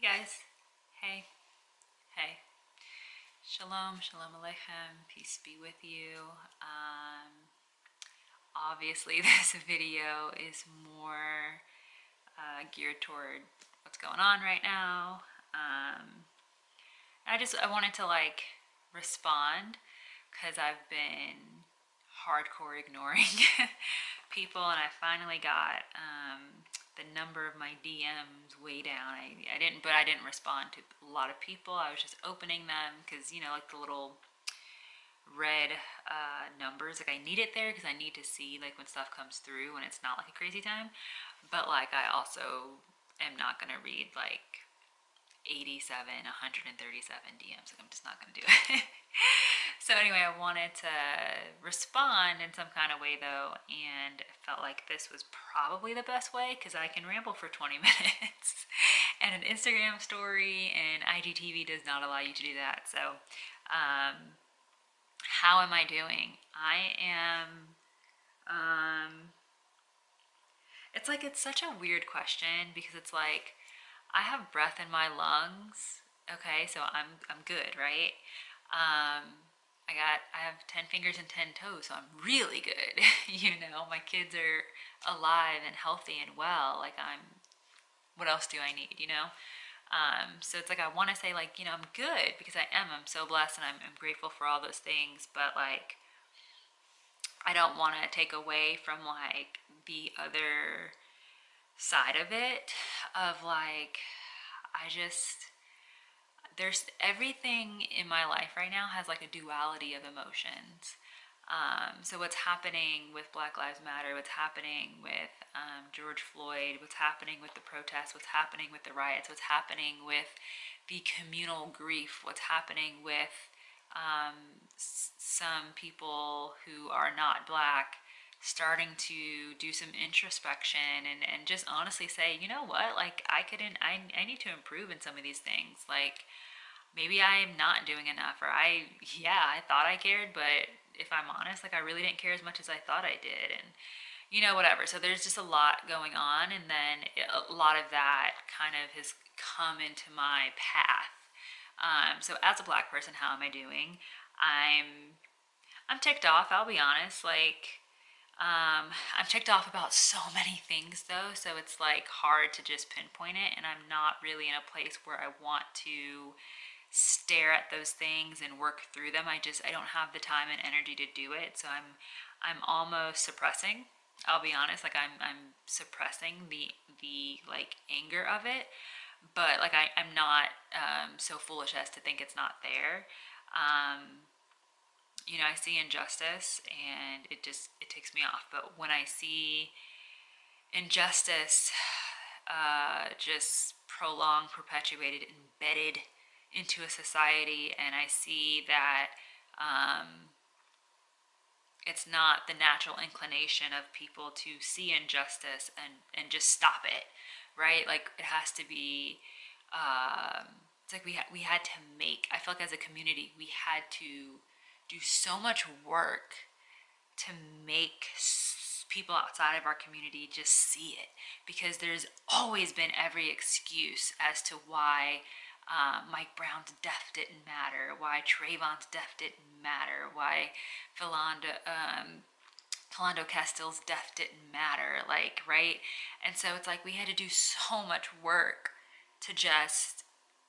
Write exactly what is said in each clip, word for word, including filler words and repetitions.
Hey guys. Hey. Hey. Shalom, shalom aleichem. Peace be with you. Um, obviously, this video is more uh, geared toward what's going on right now. Um, I just I wanted to like respond because I've been hardcore ignoring people, and I finally got um, the number of my D Ms way down. I, I didn't, but I didn't respond to a lot of people. I was just opening them because you know, like the little red uh, numbers. Like I need it there because I need to see like when stuff comes through when it's not like a crazy time. But like I also am not gonna read like eighty-seven, one hundred thirty-seven D Ms. Like I'm just not gonna do it. So anyway, I wanted to respond in some kind of way though, and felt like this was probably the best way because I can ramble for twenty minutes, and an Instagram story and I G T V does not allow you to do that. So, um, how am I doing? I am. Um, it's like it's such a weird question because it's like I have breath in my lungs. Okay, so I'm I'm good, right? Um, I got I have ten fingers and ten toes, so I'm really good. You know, my kids are alive and healthy and well. Like I'm what else do I need, you know? Um, so it's like I want to say like, you know, I'm good because I am. I'm so blessed and I'm, I'm grateful for all those things, but like I don't want to take away from like the other side of it of like I just there's everything in my life right now has like a duality of emotions. Um, so what's happening with Black Lives Matter, what's happening with um, George Floyd, what's happening with the protests, what's happening with the riots, what's happening with the communal grief, what's happening with um, s- some people who are not black starting to do some introspection and, and just honestly say, you know what, like I couldn't, I, I need to improve in some of these things. Like maybe I'm not doing enough, or I, yeah, I thought I cared, but if I'm honest, like I really didn't care as much as I thought I did. And, you know, whatever. So there's just a lot going on. And then a lot of that kind of has come into my path. Um, so as a black person, how am I doing? I'm, I'm ticked off, I'll be honest. Like, um, I'm ticked off about so many things though, so it's like hard to just pinpoint it, and I'm not really in a place where I want to stare at those things and work through them. I just I don't have the time and energy to do it. So I'm I'm almost suppressing. I'll be honest, like I'm I'm suppressing the the like anger of it, but like I I'm not um, so foolish as to think it's not there. Um, you know, I see injustice and it just it ticks me off. But when I see injustice uh, just prolonged, perpetuated, embedded into a society, and I see that um, it's not the natural inclination of people to see injustice and, and just stop it, right? Like it has to be. Um, it's like we ha- we had to make. I feel like as a community, we had to do so much work to make people outside of our community just see it, because there's always been every excuse as to why uh, Mike Brown's death didn't matter, why Trayvon's death didn't matter, why Philando, um, Philando Castile's death didn't matter, like, right? And so it's like we had to do so much work to just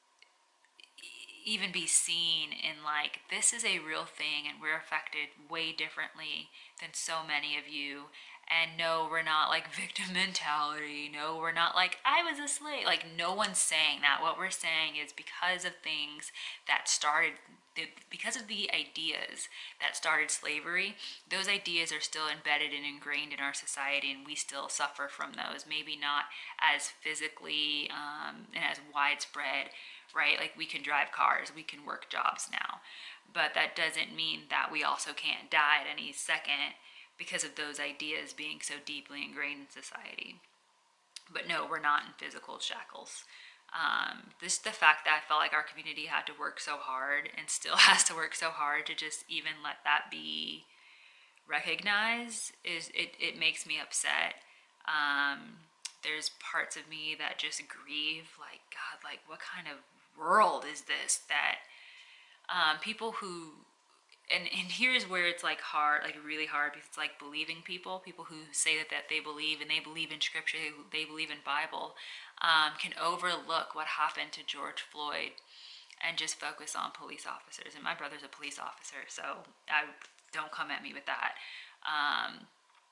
even be seen in like this is a real thing and we're affected way differently than so many of you. And no, we're not like victim mentality. No, we're not like I was a slave. Like no one's saying that. What we're saying is because of things that started because of the ideas that started slavery, those ideas are still embedded and ingrained in our society, and we still suffer from those. Maybe not as physically um, and as widespread, right? Like we can drive cars, we can work jobs now. But that doesn't mean that we also can't die at any second because of those ideas being so deeply ingrained in society. But no, we're not in physical shackles. Um, this the fact that I felt like our community had to work so hard and still has to work so hard to just even let that be recognized is it, it makes me upset. Um, there's parts of me that just grieve, like, God, like, what kind of world is this that um, people who, and, and here's where it's like hard, like really hard, because it's like believing people, people who say that, that they believe and they believe in scripture, they believe in Bible, um, can overlook what happened to George Floyd and just focus on police officers. And my brother's a police officer, so I don't come at me with that. Um,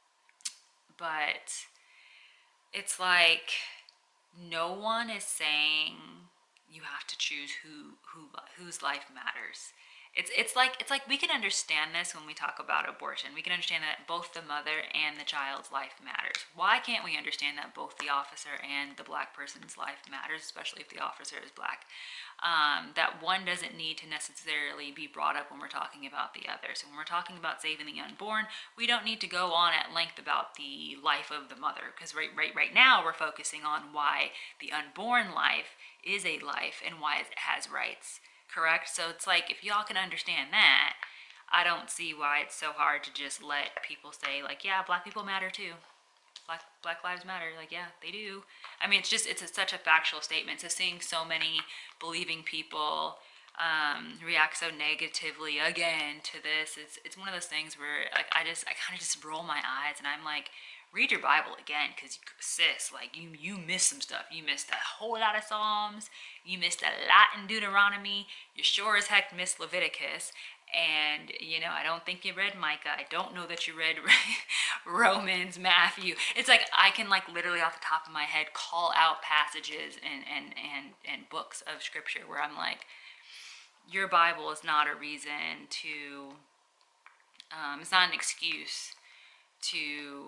but it's like no one is saying you have to choose who who whose life matters. It's it's like it's like we can understand this when we talk about abortion. We can understand that both the mother and the child's life matters. Why can't we understand that both the officer and the black person's life matters, especially if the officer is black? Um, that one doesn't need to necessarily be brought up when we're talking about the other. So when we're talking about saving the unborn, we don't need to go on at length about the life of the mother, because right, right, right now we're focusing on why the unborn life is a life and why it has rights, correct? So it's like, if y'all can understand that, I don't see why it's so hard to just let people say, like, yeah, black people matter too. Black, Black Lives Matter, like, yeah, they do. I mean, it's just, it's a, such a factual statement. So seeing so many believing people um, react so negatively again to this, it's, it's one of those things where, like, I just, I kind of just roll my eyes and I'm like, read your Bible again, because sis, like, you, you missed some stuff. You missed a whole lot of Psalms. You missed a lot in Deuteronomy. You sure as heck missed Leviticus. And, you know, I don't think you read Micah. I don't know that you read Romans, Matthew. It's like I can, like, literally off the top of my head call out passages and, and, and, and books of scripture where I'm like, your Bible is not a reason to, um, it's not an excuse to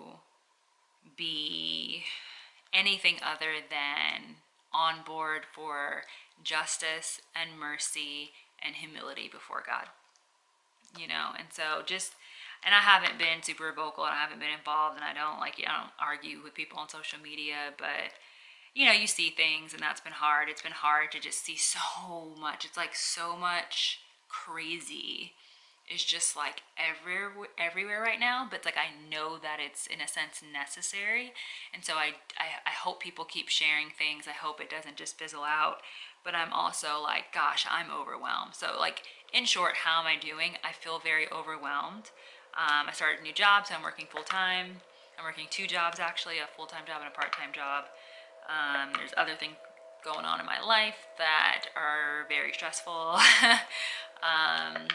be anything other than on board for justice and mercy and humility before God. You know, and so just, and I haven't been super vocal and I haven't been involved, and I don't like, I don't argue with people on social media, but you know, you see things and that's been hard. It's been hard to just see so much. It's like so much crazy is just like everywhere, everywhere right now, but like I know that it's in a sense necessary, and so I, I, I hope people keep sharing things. I hope it doesn't just fizzle out, but I'm also like, gosh, I'm overwhelmed. So like, in short, how am I doing? I feel very overwhelmed. Um, I started a new job, so I'm working full-time. I'm working two jobs actually, a full-time job and a part-time job. Um, there's other things going on in my life that are very stressful. um,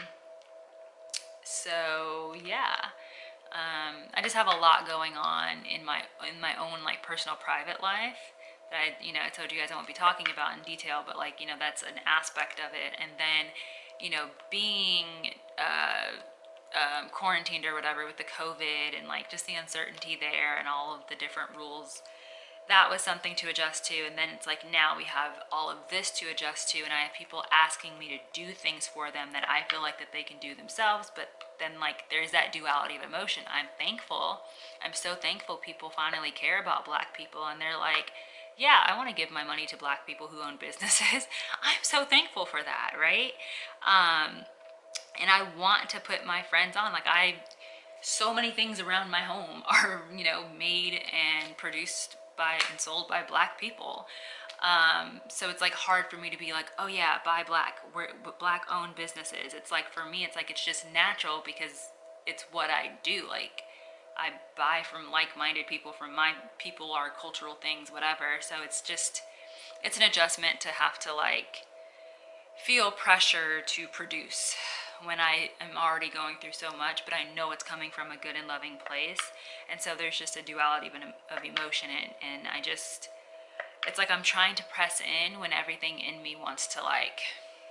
so yeah, um, I just have a lot going on in my in my own like personal private life that I, you know, I told you guys I won't be talking about in detail, but like, you know, that's an aspect of it. And then, you know, being uh, um, quarantined or whatever with the COVID and like just the uncertainty there and all of the different rules, that was something to adjust to. And then it's like, now we have all of this to adjust to, and I have people asking me to do things for them that I feel like that they can do themselves. But then like, there's that duality of emotion. I'm thankful. I'm so thankful people finally care about black people, and they're like, yeah, I want to give my money to black people who own businesses. I'm so thankful for that, right? Um, and I want to put my friends on. Like, I, so many things around my home are, you know, made and produced by and sold by black people. Um, so it's like hard for me to be like, oh yeah, buy black, we're black owned businesses. It's like, for me, it's like, it's just natural because it's what I do. Like, I buy from like-minded people, from my people, our cultural things, whatever. So it's just, it's an adjustment to have to like feel pressure to produce when I am already going through so much, but I know it's coming from a good and loving place. And so there's just a duality of, of emotion, and, and I just, it's like I'm trying to press in when everything in me wants to like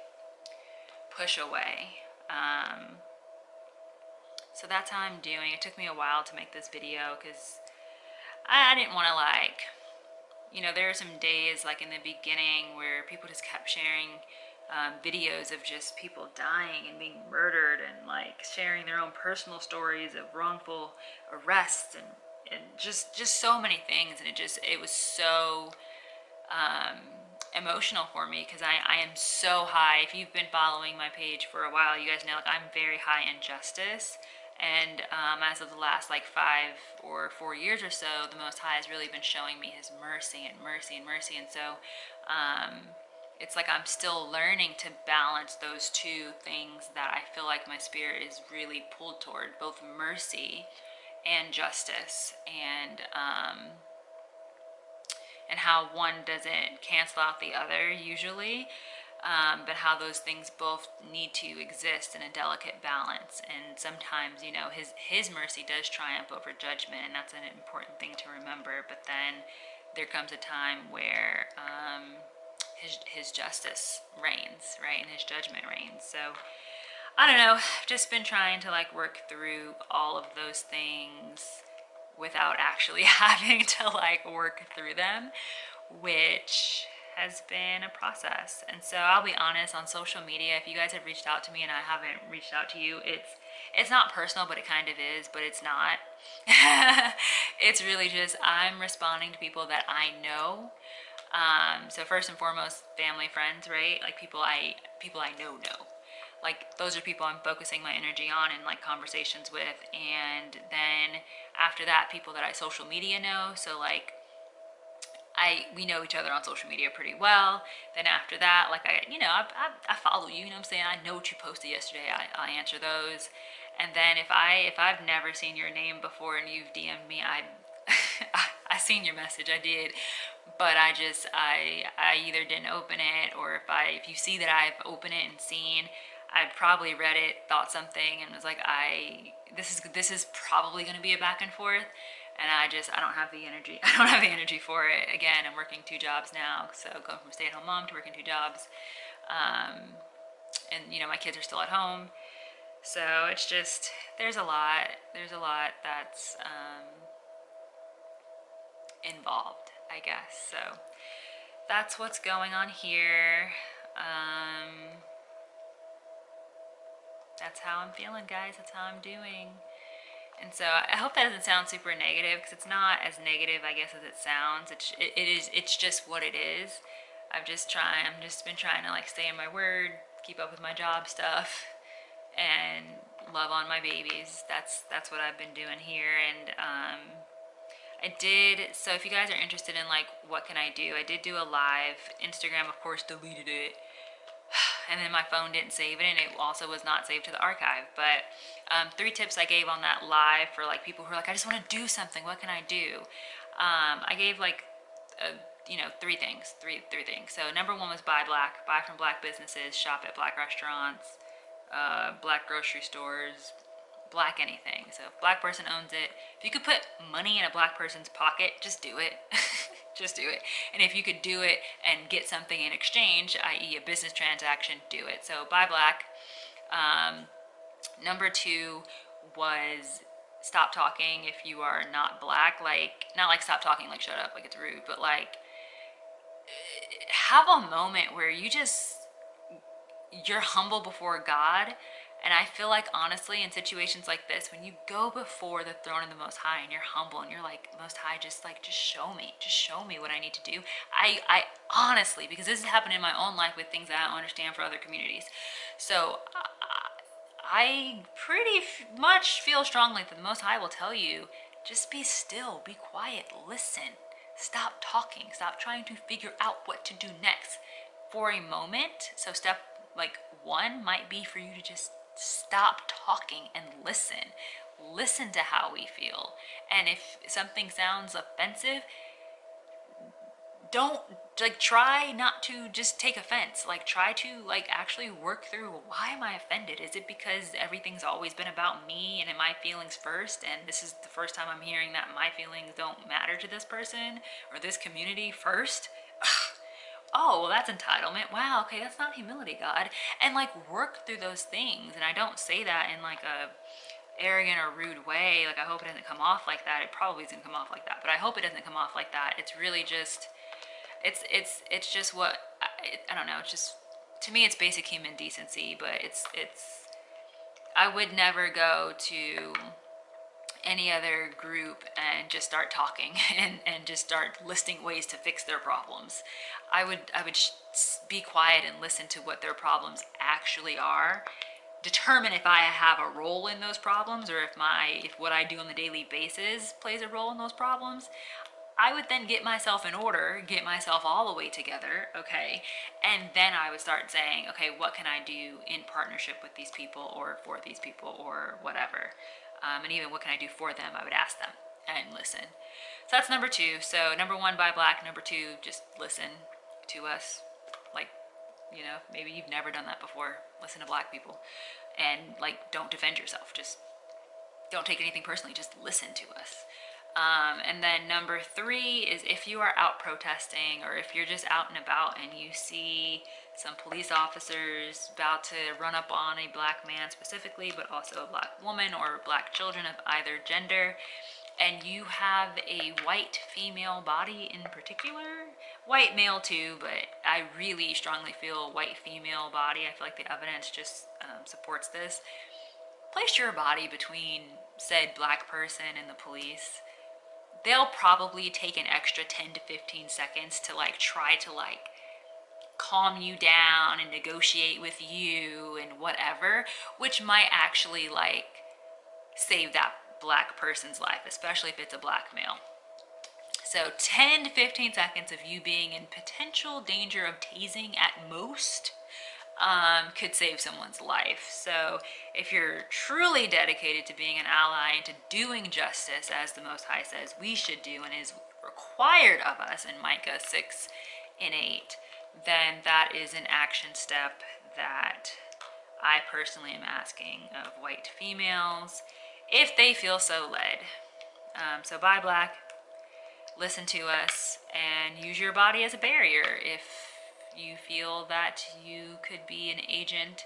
push away. Um, so that's how I'm doing. It took me a while to make this video because I, I didn't want to like, you know, there are some days like in the beginning where people just kept sharing um, videos of just people dying and being murdered, and like sharing their own personal stories of wrongful arrests, and, and just just so many things. And it just, it was so um, emotional for me because I, I am so high. If you've been following my page for a while, you guys know like I'm very high in justice And um, as of the last like five or four years or so, the Most High has really been showing me his mercy and mercy and mercy. And so um, it's like I'm still learning to balance those two things that I feel like my spirit is really pulled toward, both mercy and justice, and um, and how one doesn't cancel out the other usually, um, but how those things both need to exist in a delicate balance. And sometimes, you know, his his mercy does triumph over judgment, and that's an important thing to remember. But then there comes a time where um, his his justice reigns, right, and his judgment reigns. So I don't know. I've just been trying to like work through all of those things without actually having to like work through them, which has been a process. And so I'll be honest, on social media, if you guys have reached out to me and I haven't reached out to you, it's it's not personal, but it kind of is, but it's not. It's really just I'm responding to people that I know. Um, so first and foremost, family, friends, right? Like people I people I know know. Like those are people I'm focusing my energy on and like conversations with. And then after that, people that I social media know. So like I we know each other on social media pretty well. Then after that, like I you know I, I, I follow you, you know what I'm saying? I know what you posted yesterday. I, I answer those. And then if I if I've never seen your name before and you've D M'd me, I I, I seen your message, I did, but I just I I either didn't open it, or if I if you see that I've opened it and seen, I'd probably read it, thought something, and was like, I this is this is probably going to be a back and forth, and I just I don't have the energy. I don't have the energy for it. Again, I'm working two jobs now, so going from stay-at-home mom to working two jobs, um, and you know my kids are still at home, so it's just there's a lot. There's a lot that's um, involved, I guess. So that's what's going on here. Um, that's how I'm feeling, guys. That's how I'm doing. And so I hope that doesn't sound super negative, because it's not as negative, I guess, as it sounds. It's it, it is it's just what it is. I've just trying I'm just been trying to like stay in my word, keep up with my job stuff, and love on my babies. That's that's what I've been doing here. And um, I did. So if you guys are interested in like what can I do, I did do a live. Instagram, of course, deleted it. And then my phone didn't save it, and it also was not saved to the archive. But um, three tips I gave on that live for like people who are like, I just want to do something. What can I do? Um, I gave like, a, you know, three things, three three things. So number one was buy black, buy from black businesses, shop at black restaurants, uh, black grocery stores, black anything. So if a black person owns it, if you could put money in a black person's pocket, just do it. Just do it. And if you could do it and get something in exchange, that is a business transaction, do it. So buy black. Um, number two was stop talking if you are not black. Like, not like stop talking like shut up, like it's rude, but like have a moment where you just, you're humble before God. And I feel like, honestly, in situations like this, when you go before the throne of the Most High and you're humble and you're like, Most High, just like, just show me, just show me what I need to do. I, I honestly, because this has happened in my own life with things that I don't understand for other communities. So I pretty much feel strongly that the Most High will tell you, just be still, be quiet, listen, stop talking, stop trying to figure out what to do next for a moment. So step like one might be for you to just stop talking and listen. Listen to how we feel. And if something sounds offensive, don't like try not to just take offense. Like try to like actually work through, why am I offended? Is it because everything's always been about me and my feelings first, and this is the first time I'm hearing that my feelings don't matter to this person or this community first? Oh, well, that's entitlement. Wow, okay, that's not humility, God. And like work through those things. And I don't say that in like a arrogant or rude way. Like I hope it doesn't come off like that. It probably doesn't come off like that, but I hope it doesn't come off like that. It's really just, it's it's it's just what I, I don't know. It's just, to me, it's basic human decency. But it's it's I would never go to any other group and just start talking and, and just start listing ways to fix their problems. I would I would sh- be quiet and listen to what their problems actually are, determine if I have a role in those problems, or if my if what I do on the daily basis plays a role in those problems, I would then get myself in order, get myself all the way together, okay? And then I would start saying, okay, what can I do in partnership with these people or for these people or whatever? Um, and even what can I do for them? I would ask them and listen. So that's number two. So number one, buy black. Number two, just listen to us. Like, you know, maybe you've never done that before. Listen to black people. And like, don't defend yourself. Just don't take anything personally. Just listen to us. Um, and then number three is if you are out protesting, or if you're just out and about and you see some police officers about to run up on a black man specifically, but also a black woman or black children of either gender, and you have a white female body in particular, white male too, but I really strongly feel white female body. I feel like the evidence just um, supports this. Place your body between said black person and the police. They'll probably take an extra ten to fifteen seconds to like try to like calm you down and negotiate with you and whatever, which might actually like save that black person's life, especially if it's a black male. So ten to fifteen seconds of you being in potential danger of tasing at most Um, could save someone's life. So if you're truly dedicated to being an ally and to doing justice as the Most High says we should do and is required of us in Micah six and eight, then that is an action step that I personally am asking of white females if they feel so led. Um, so buy black, listen to us, and use your body as a barrier if you feel that you could be an agent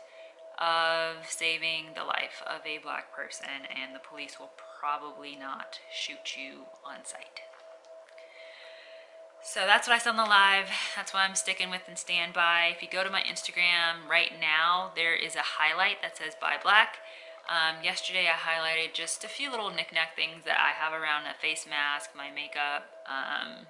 of saving the life of a black person, and the police will probably not shoot you on sight. So that's what I said on the live. That's what I'm sticking with and stand by. If you go to my Instagram right now, there is a highlight that says buy black. Um, yesterday I highlighted just a few little knick-knack things that I have around a face mask, my makeup, um,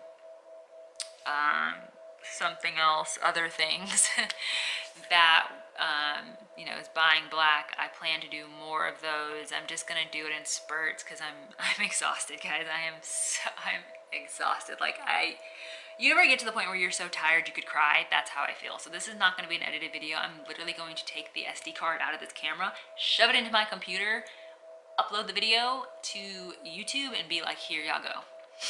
um, something else, other things that, um, you know, is buying black. I plan to do more of those. I'm just going to do it in spurts because I'm, I'm exhausted, guys. I am so, I'm exhausted. Like I, you ever get to the point where you're so tired you could cry? That's how I feel. So this is not going to be an edited video. I'm literally going to take the S D card out of this camera, shove it into my computer, upload the video to YouTube, and be like, here y'all go.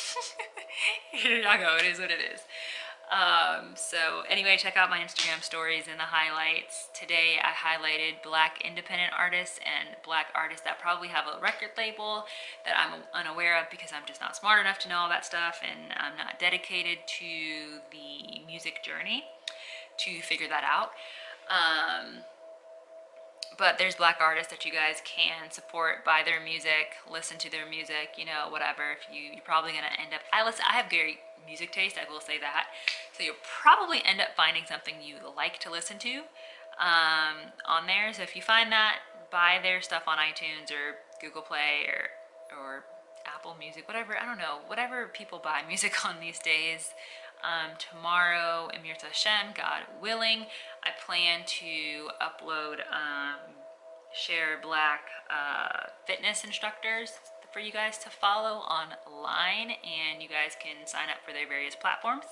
Here y'all go. It is what it is. Um, so anyway, check out my Instagram stories and the highlights. Today I highlighted black independent artists and black artists that probably have a record label that I'm unaware of because I'm just not smart enough to know all that stuff, and I'm not dedicated to the music journey to figure that out. Um, but there's black artists that you guys can support, buy their music, listen to their music, you know, whatever. If you, you're probably going to end up, I listen, I have great music taste, I will say that. So you'll probably end up finding something you like to listen to um, on there. So if you find that, buy their stuff on iTunes or Google Play or, or Apple Music, whatever, I don't know, whatever people buy music on these days. Um, tomorrow, Emir Tashem, God willing, I plan to upload um, Share Black uh, fitness instructors for you guys to follow online, and you guys can sign up for their various platforms.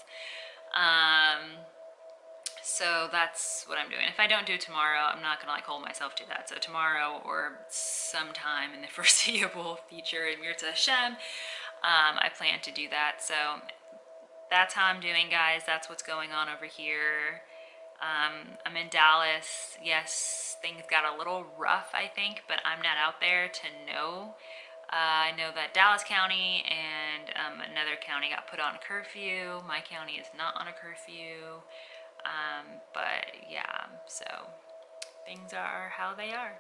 Um, so that's what I'm doing. If I don't do it tomorrow, I'm not gonna like hold myself to that. So tomorrow or sometime in the foreseeable future in Mirza Hashem, um, I plan to do that. So that's how I'm doing, guys. That's what's going on over here. Um, I'm in Dallas. Yes, things got a little rough, I think, but I'm not out there to know. Uh, I know that Dallas County and um, another county got put on a curfew. My county is not on a curfew. Um, but yeah, so things are how they are.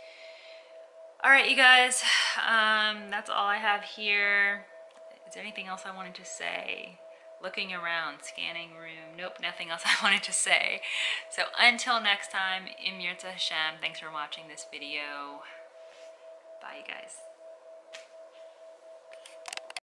All right, you guys, um, that's all I have here. Is there anything else I wanted to say? Looking around, scanning room. Nope, nothing else I wanted to say. So until next time, Im Yirtzeh Hashem, thanks for watching this video. Bye, you guys.